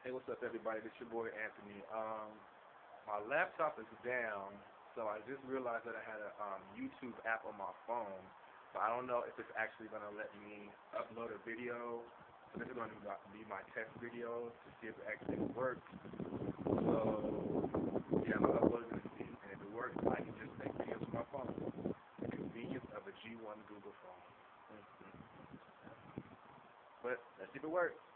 Hey, what's up, everybody? This your boy Anthony. My laptop is down, so I just realized that I had a YouTube app on my phone, but I don't know if it's actually gonna let me upload a video. So this is gonna be my test video to see if it actually works. So yeah, I'm gonna upload it and see, and if it works, I can just make videos on my phone. The convenience of a G1 Google phone. But let's see if it works.